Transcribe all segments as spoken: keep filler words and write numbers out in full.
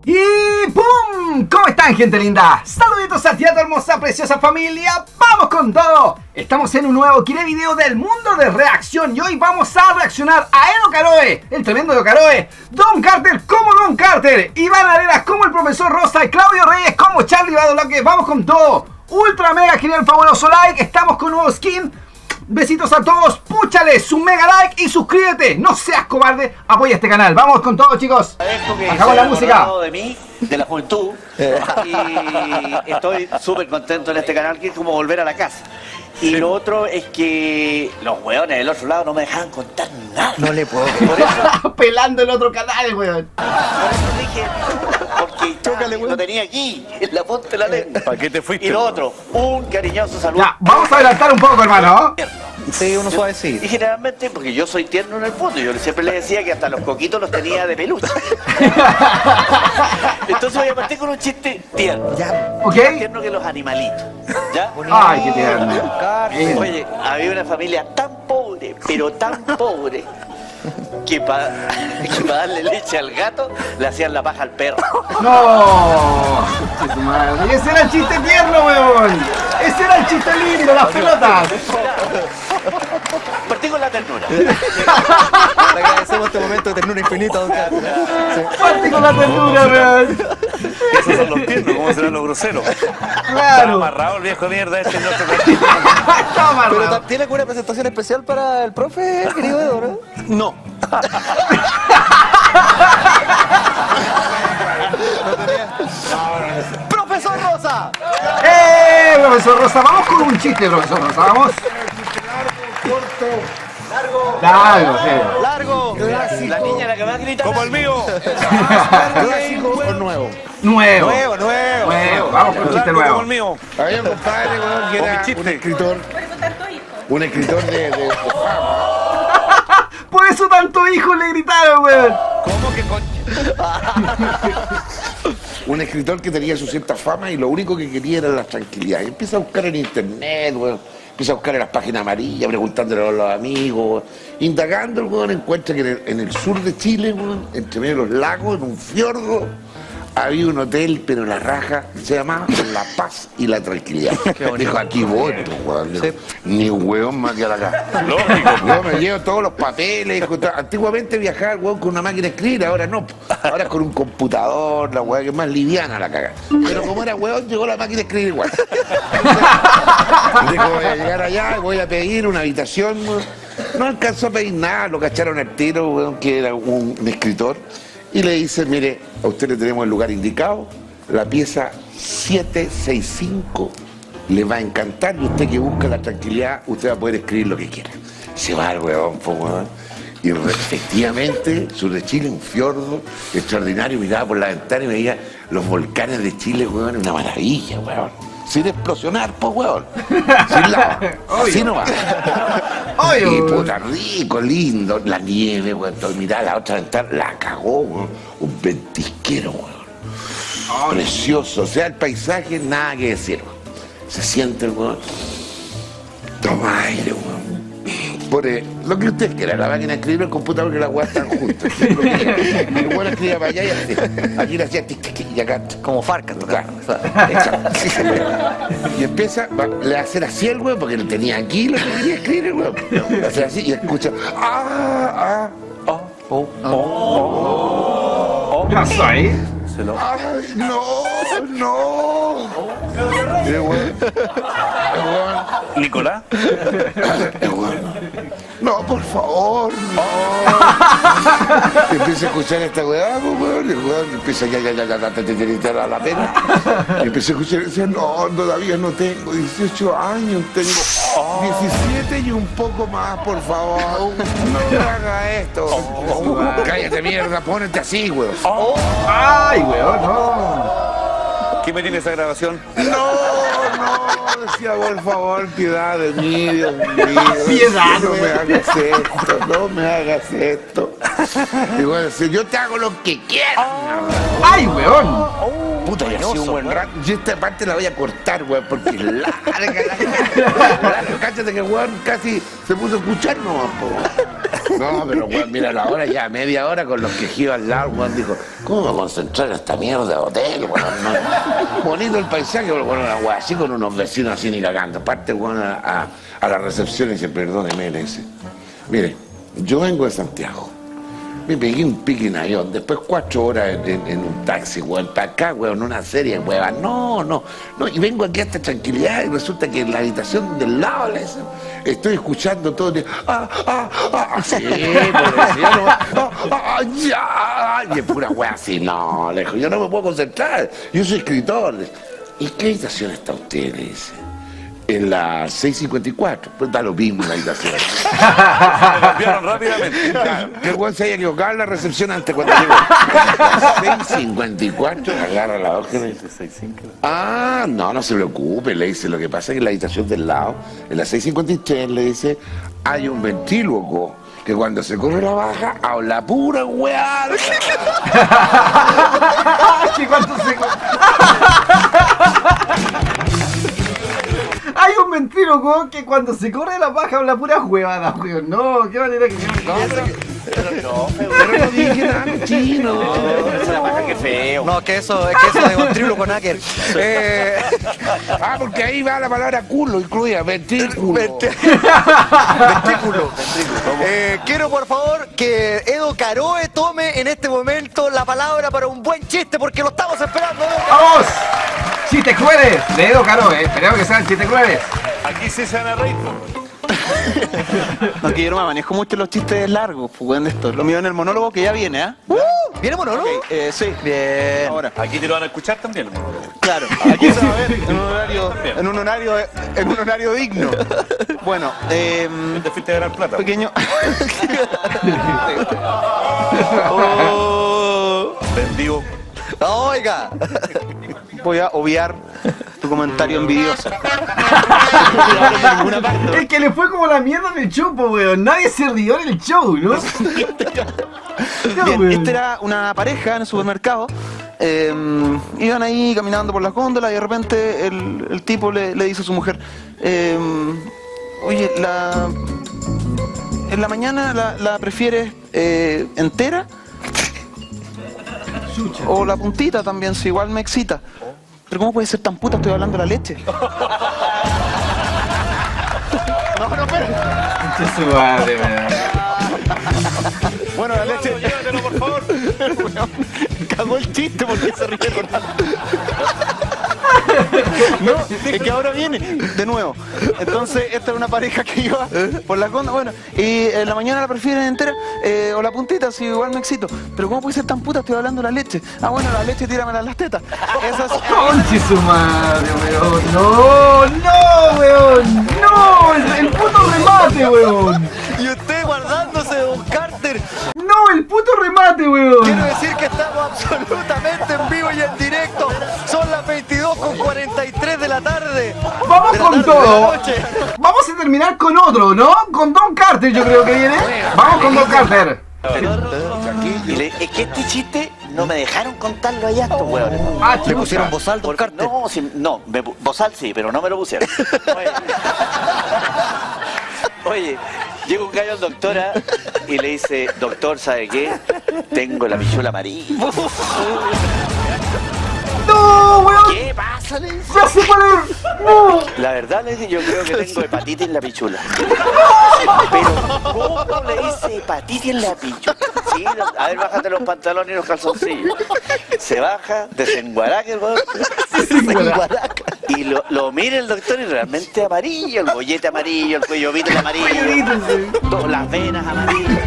Y ¡pum! ¿Cómo están, gente linda? Saluditos a ti, a tu hermosa, preciosa familia. ¡Vamos con todo! Estamos en un nuevo Kire video del mundo de reacción. Y hoy vamos a reaccionar a Eno Caroe, el tremendo Eno Caroe, Don Carter como Don Carter, Iván Arenas como el Profesor Rosa y Claudio Reyes como Charlie Badolaque. ¡Vamos con todo! Ultra mega genial, fabuloso like. Estamos con nuevo skin. Besitos a todos, púchale su mega like y suscríbete. No seas cobarde, apoya este canal. Vamos con todo, chicos. Bajamos la música. De mí, de la juventud, y estoy súper contento en este canal, que es como volver a la casa. Y lo otro es que los hueones del otro lado no me dejaban contar nada. No le puedo Por eso, pelando el otro canal, weón. por eso dije, porque Chócale, lo weón. tenía aquí, en la punta de la lengua. ¿Para qué te fuiste? Y lo otro, un cariñoso saludo. Ya, vamos a adelantar un poco, hermano. Sí, uno suavecito. Y generalmente, porque yo soy tierno en el fondo, yo siempre le decía que hasta los coquitos los tenía de peluche. Entonces voy a partir con un chiste tierno. Ya. ¿Ok? Más tierno que los animalitos. ¿Ya? Ay, qué tierno. Carter. Oye, había una familia tan pobre, pero tan pobre, que para pa darle leche al gato le hacían la paja al perro. No. Che, su madre. Y ese era el chiste tierno, weón. Ese era el chiste lindo, las pelotas. Partí con la ternura. Le agradecemos este momento de ternura infinita, Don Carter. Sí. Parte con la ternura, weón. Esos son los tiernos, ¿cómo serán los groseros? Está Claro. amarrado el viejo mierda este en nuestro partido. Está Pero amarrado. ¿tiene alguna presentación especial para el profe, querido Edo, no? No. ¡Profesor Rosa! ¡Eh, Profesor Rosa! Vamos con un chiste, Profesor Rosa. Vamos. Largo. Largo, sí. ¡Largo! La niña la que más grita. Como el mío. ¿Clásico o nuevo? Nuevo. Nuevo, nuevo. Nuevo. Vamos con un chiste Largo como nuevo. el mío. Había un compadre, weón, que Con era mi chiste. un escritor. Un escritor de, de, de fama. Por eso tanto hijos le gritaron, weón. ¿Cómo que con... Un escritor que tenía su cierta fama y lo único que quería era la tranquilidad. Y empieza a buscar en internet, weón. Empieza a buscar en las páginas amarillas, preguntándole a los amigos, weón. Indagando, el weón encuentra que en el, en el sur de Chile, weón, entre medio de los lagos, en un fiordo, había un hotel, pero la raja se llamaba La Paz y la Tranquilidad. Dijo, aquí voy, pues, weón. Dijo, Sí. ni un weón más que a la casa. Lógico. Yo me llevo todos los papeles. Antiguamente viajaba el weón con una máquina de escribir, ahora no. Ahora es con un computador, la weá que es más liviana la caga. Pero como era weón, llegó la máquina de escribir igual. Entonces, dijo, voy a llegar allá y voy a pedir una habitación. Weón. No alcanzó a pedir nada, lo cacharon al tiro, weón, que era un, un escritor. Y le dice, mire, a usted le tenemos el lugar indicado, la pieza setecientos sesenta y cinco le va a encantar y usted que busca la tranquilidad, usted va a poder escribir lo que quiera. Se va el weón, po, weón. Y efectivamente, sur de Chile, un fiordo extraordinario, miraba por la ventana y veía los volcanes de Chile, weón, una maravilla, weón. Sin explosionar, po, weón. Sin lava. Así no va. Obvio, Y weón. puta, rico, lindo, la nieve, weón. Todo, mirá la otra ventana, la cagó, weón. Un ventisquero, weón. Precioso. O sea, el paisaje, nada que decir, weón. Se siente el weón. Toma aire, weón. Pone lo que usted quiera, la máquina de escribir, el computador, que la weá están juntas. El weón escribía para allá y así. Aquí le hacía tic, tic, tic, y acá. Como Farca, Claro. Y empieza, va, le va a hacer así el weón, porque lo tenía aquí lo que quería escribir el weón. Le va a hacer así y escucha. Ah, ah, Oh, oh. ¿Qué pasó ahí? Se lo... ay, no, no. Y el weón, el weón, Nicolás. el weón. No, por favor, no. Y empieza a escuchar esta weá, pues, weón, y el weón empieza ya, ya, ya, ya, ya, ya, ya, a la pena. Y empieza a escuchar y dice, no, todavía no tengo dieciocho años, tengo diecisiete y un poco más, por favor. No me haga esto. Cállate, mierda, ponete así, weón. Ay, weón, no. ¿Quién me tiene esa grabación? No, no, decía, por favor, piedad de mí, Dios mío. Piedad, no me weón. hagas esto, no me hagas esto. Y bueno, si yo te hago lo que quieras. Ay, weón. puta, ya ha sido un buen rato. Yo esta parte la voy a cortar, weón, porque es larga, larga. Cállate que weón casi se puso a escuchar nomás, po. No, pero weón, mira la hora ya, media hora con los quejidos al lado, weón, dijo, ¿cómo me voy a concentrar en esta mierda de hotel, weón? No. Bonito el paisaje, bueno, una weón, así con unos vecinos así ni cagando. Parte, weón, a, a, a la recepción y dice, perdóneme, le dice, mire, yo vengo de Santiago. Me pegué un pique en avión, después cuatro horas en, en, en un taxi, weón, para acá, weón, una serie, weón, no, no, no, y vengo aquí a esta tranquilidad y resulta que en la habitación del lado, le dicen, estoy escuchando todo el día, ah, ah, ah, sí, pobrecito, no, ah, ah, ya, y es pura weá así, no, le dijo, yo no me puedo concentrar, yo soy escritor. ¿Y qué habitación está usted? Le dice. En la seiscientos cincuenta y cuatro, pues da lo mismo en la habitación. Se cambiaron rápidamente. Claro, que el weón se haya equivocado en la recepción antes cuando llegó. seiscientos cincuenta y cuatro, agarra la hoja y le dice, ah, no, no se preocupe, le dice, lo que pasa es que en la habitación del lado, en la seiscientos cincuenta y tres, le dice, hay un ventríloco que cuando se corre la baja, habla pura weá. ¿Qué cuánto se... Hay un ventríloco que cuando se corre la paja habla puras huevadas, weón. No, qué manera que yo me No, pero no, Pero no dije nada, chino. no, esa la paja que feo. No, que eso, es que eso de ventríloco náquer. Eh, Ah, porque ahí va la palabra culo, incluida ventrículo. ventrículo. Eh, quiero por favor que Edo Caroe tome en este momento la palabra para un buen chiste, porque lo estamos esperando. ¡Vamos! Chistes crueles de Edo Caroe, esperemos que sean chistes crueles. Aquí sí se van a reír. No, que yo no me manejo mucho los chistes largos, pues, weón, de esto. Lo mío en el monólogo que ya viene, ¿ah? Uh, ¿Viene monólogo? Ok, eh, sí. Bien. Ahora, Aquí te lo van a escuchar también. claro, aquí se va a ver en un horario, en un horario, en un horario digno. Bueno, eh, Te fuiste a ganar plata. pequeño. Oh, Vendido. Oiga. voy a obviar tu comentario envidioso. Es que le fue como la mierda en el show, po, weón. Nadie se rió en el show, ¿no? No, Bien, weón. esta era una pareja en el supermercado. Eh, iban ahí caminando por las góndolas y de repente el, el tipo le, le dice a su mujer, eh, oye, la, en la mañana la, la prefieres eh, entera o la puntita también, si igual me excita. Pero ¿cómo puede ser tan puta? Estoy hablando de la leche. No, no, pero... Concha su madre, weón. Bueno, la leche... Llévatelo, por favor. Cagó el chiste porque se rieron. No, es que ahora viene de nuevo. Entonces, esta era una pareja que iba por la conda. Bueno, y en la mañana la prefieren entera eh, o la puntita, si igual me excito. Pero ¿cómo puede ser tan puta? Estoy hablando de la leche. Ah, bueno, la leche tíramela en las tetas. Esas. Concha su madre, weón. No, no, weón. No, el, el puto remate, weón. Y usted guardándose de Don Carter. No, el puto remate, Quiero weón. decir que estamos absolutamente en vivo y en directo. Son las veintidós con cuarenta y tres de la tarde. Vamos De la con tarde, de la todo. noche. Vamos a terminar con otro, ¿no? Con Don Carter, yo creo que viene. Vamos con Don Carter. Y le- es que este chiste no me dejaron contarlo allá estos huevones. Ah, Le chucha. pusieron bozal, Don Porque- Carter. No, si- no, me pu- bozal sí, pero no me lo pusieron. Oye, Oye, llega un gallo al doctora y le dice, doctor, ¿sabe qué? Tengo la pichula amarilla. No, weón. ¿Qué pasa? Le dice. Ya se puede. No. La verdad, le dice, yo creo que tengo hepatitis en la pichula. Pero, ¿cómo le dice hepatitis en la pichula? Sí, no- a ver, bájate los pantalones y los calzoncillos. Se baja, desenguaraca el weón. Desenguaraca. Y lo, lo mira el doctor y realmente amarillo, el bollete amarillo, el cuello vital amarillo, todas las venas amarillas.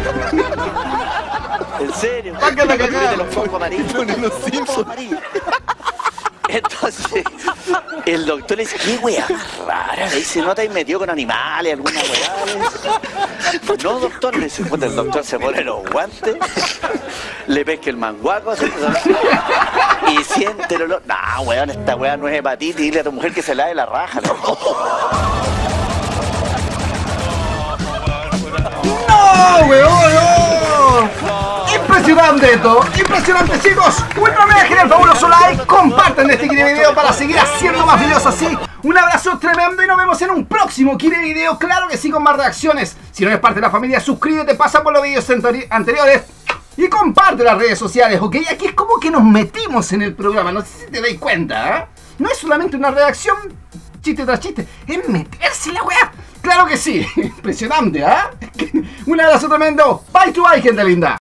En serio. Vaca la cagada. De los focos amarillos. Los focos amarillos. Entonces, el doctor le dice, ¿qué weá más rara? Le dice, ¿no te has metido con animales, alguna weá? Le dice, no, doctor, le dice, puta, el doctor se pone los guantes, le pesca el manguaco, se- y siente el olor. No, weón, esta weá no es hepatitis, dile a tu mujer que se lave la raja. ¿No? No, weón, no. Impresionante esto. Impresionante, chicos. Ultra mega genial, fabuloso like. Comparte compartan este Kire Video para seguir haciendo más videos así. Un abrazo tremendo y nos vemos en un próximo Kire Video. Claro que sí, con más reacciones. Si no eres parte de la familia, suscríbete, pasa por los videos anteriores y comparte las redes sociales, ¿ok? Aquí es como que nos metimos en el programa, no sé si te dais cuenta, ¿eh? No es solamente una reacción chiste tras chiste, es meterse en la weá. Claro que sí, impresionante, ¿ah? ¿eh? Un abrazo tremendo, bye to bye, gente linda.